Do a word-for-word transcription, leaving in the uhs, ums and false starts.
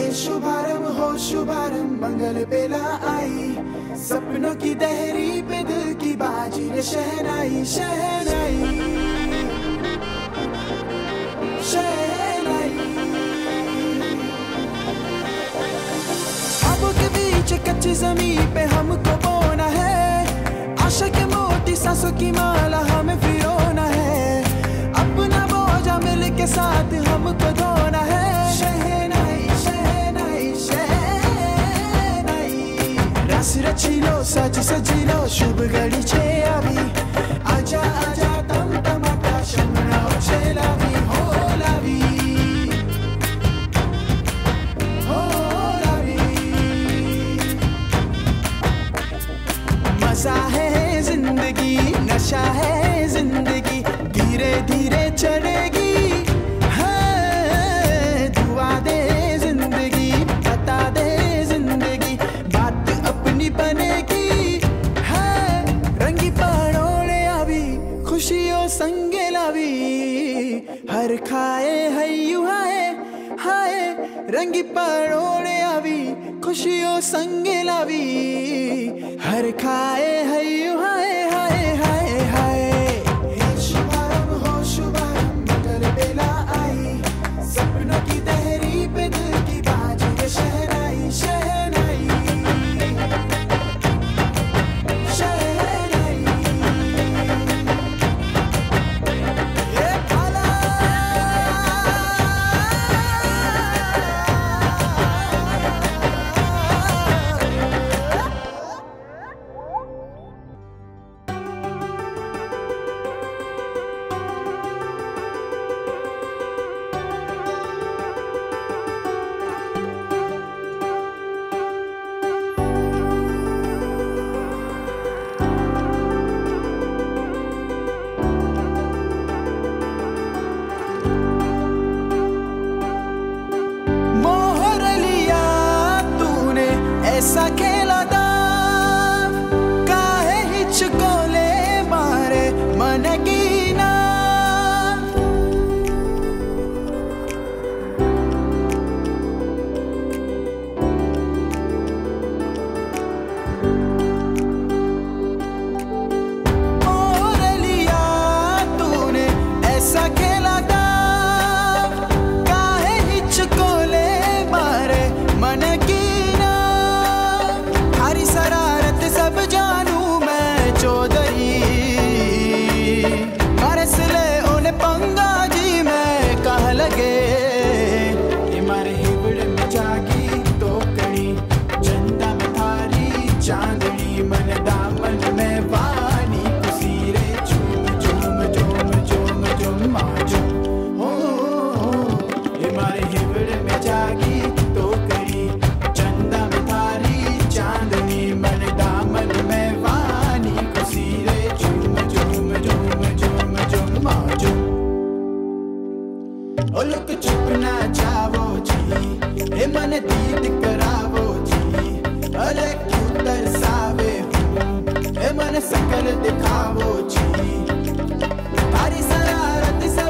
शुभारंभ हो शुभारंभ मंगल बेला आई, सपनों की दहरी पे दिल की बाजी रे शहनाई शहनाई शहनाई। ख्वाबों के बीच कच्ची जमीन पे हमको बोना है, आशा के मोती सांसों की माला हमें फिरोना है, अपना बोझा मिल के साथ हमको धोना है। रचिलो सच सजिलो शुभ घड़ी छे आवी, आजा आजा तम तमाटा शमनाओ छे लावी हो लावी हो लावी। मजा है जिंदगी नशा है जिंदगी, धीरे धीरे चढ़ेगी दुआ दे जिंदगी बता दे जिंदगी बात अपनी बनेगी है। रंगी पड़ोले आवी खुशियों संगे लावी, हर खाए हयू हाय हाय। रंगी पड़ोले आवी खुशियों संगे लावी, हर खाए हयू हाय हाय हाय हाय। शुभारंभ हो शुभारंभ मंगल बेला आई, सपनों की दहरी पे दिल की बाजी रे शहनाई शहनाई शहनाई। ये काला ऐसा खेला दाव काहे हिचकोले मारे मन की ना। और लिया तूने ऐसा खेला दाव काहे हिचकोले मारे मन की। हरी शरारत सब जानू मैं चौधरी, बरस ले उन्हें पंगा जी मैं कह लगे। मारे हिबड़ में जागी तो कड़ी चंदा में थारी चांदनी, मन दामन में वानी खुशी रे झूम झूम झूम झूम झूम माजू हो। मारे हिबड़ में जागी तो कड़ी चंदा में थारी चांदनी, मन दामन में वानी खुशी रे झूम झूम झूम झूम झूम माजू। ओ लोग चुप ना जावो जी, हे मन दीद करावो जी, अरे क्यों तरसावे हूँ हे मन सकल दिखावो जी। हरी शरारत सब